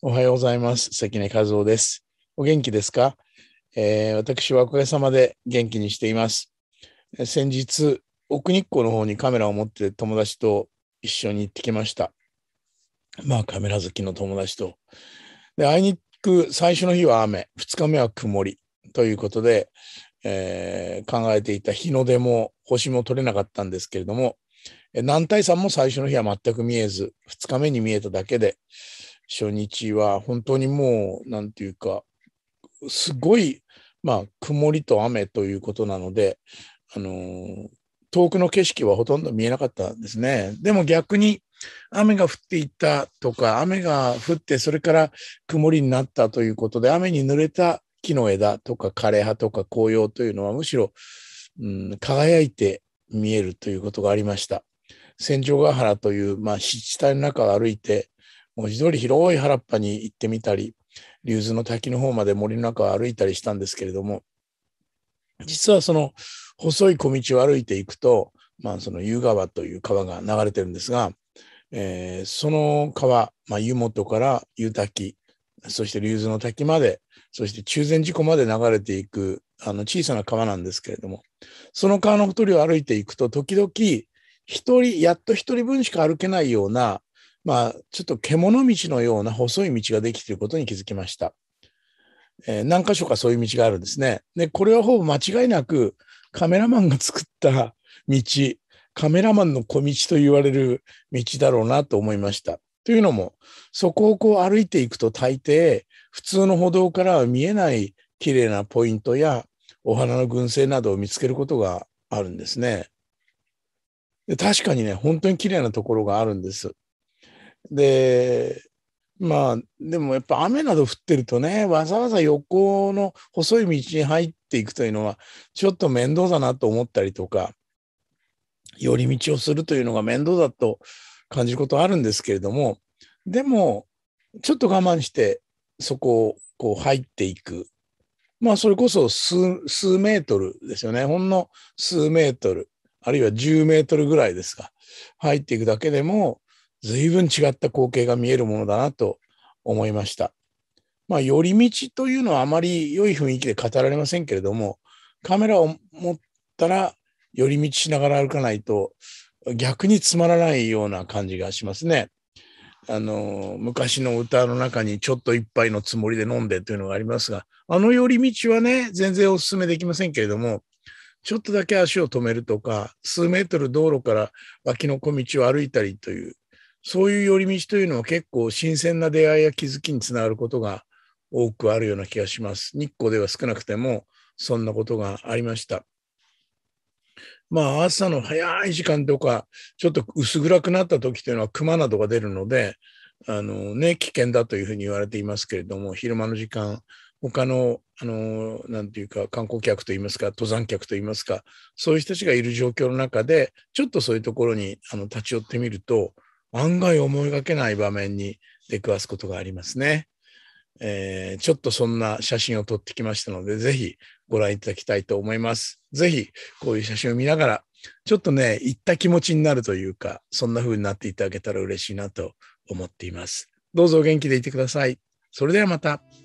おはようございます。関根和夫です。お元気ですか？私はおかげさまで元気にしています。先日、奥日光の方にカメラを持って友達と一緒に行ってきました。カメラ好きの友達と。で、あいにく最初の日は雨、2日目は曇りということで、考えていた日の出も星も取れなかったんですけれども、男体山も最初の日は全く見えず、2日目に見えただけで、初日は本当にもう、なんていうか、すごい、曇りと雨ということなので、遠くの景色はほとんど見えなかったんですね。でも逆に雨が降っていったとか、雨が降ってそれから曇りになったということで、雨に濡れた木の枝とか枯れ葉とか紅葉というのはむしろ、輝いて見えるということがありました。千丈ヶ原という、湿地帯の中を歩いて、文字通り広い原っぱに行ってみたり、竜頭の滝の方まで森の中を歩いたりしたんですけれども、実はその細い小道を歩いていくと、その湯川という川が流れてるんですが、その川、湯本から湯滝、そして竜頭の滝まで、そして中禅寺湖まで流れていく小さな川なんですけれども、その川のほとりを歩いていくと、時々やっと一人分しか歩けないような、ちょっと獣道のような細い道ができていることに気づきました。何箇所かそういう道があるんですね。で、これはほぼ間違いなくカメラマンが作った道、カメラマンの小道と言われる道だろうなと思いました。というのも、そこをこう歩いていくと大抵、普通の歩道からは見えない綺麗なポイントやお花の群生などを見つけることがあるんですね。で、確かにね、本当に綺麗なところがあるんです。で、でもやっぱ雨など降ってるとね、わざわざ横の細い道に入っていくというのは、ちょっと面倒だなと思ったりとか、寄り道をするというのが面倒だと感じることあるんですけれども、でも、ちょっと我慢して、そこをこう入っていく。それこそ数メートルですよね。ほんの数メートル、あるいは10メートルぐらいですが、入っていくだけでも、随分違った光景が見えるものだなと思いました。寄り道というのはあまり良い雰囲気で語られませんけれども、カメラを持ったら寄り道しながら歩かないと逆につまらないような感じがしますね。昔の歌の中にちょっと一杯のつもりで飲んでというのがありますが、寄り道はね、全然お勧めできませんけれども、ちょっとだけ足を止めるとか、数メートル道路から脇の小道を歩いたりという、そういう寄り道というのは結構新鮮な出会いや気づきにつながることが多くあるような気がします。日光では少なくてもそんなことがありました。朝の早い時間とか、ちょっと薄暗くなった時というのは熊などが出るので、危険だというふうに言われていますけれども、昼間の時間、他の、なんていうか、観光客といいますか、登山客といいますか、そういう人たちがいる状況の中で、ちょっとそういうところに立ち寄ってみると、案外思いがけない場面に出くわすことがありますね。ちょっとそんな写真を撮ってきましたので、ぜひご覧いただきたいと思います。ぜひこういう写真を見ながら、ちょっとね、行った気持ちになるというか、そんな風になっていただけたら嬉しいなと思っています。どうぞお元気でいてください。それではまた。